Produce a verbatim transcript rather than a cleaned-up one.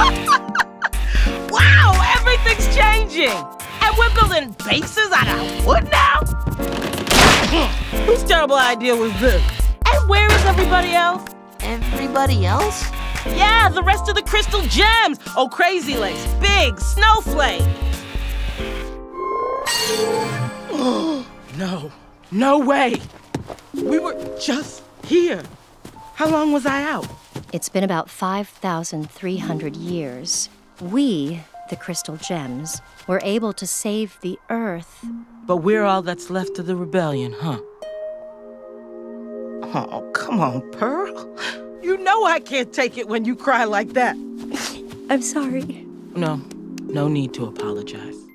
Wow, everything's changing! And we're building bases out of wood now? Whose terrible idea was this? And where is everybody else? Everybody else? Yeah, the rest of the crystal gems! Oh, Crazy Legs, Big, Snowflake! No, no way! We were just here. How long was I out? It's been about five thousand three hundred years. We, the crystal gems, were able to save the Earth. But we're all that's left of the rebellion, huh? Oh, come on, Pearl. You know I can't take it when you cry like that. I'm sorry. No, no need to apologize.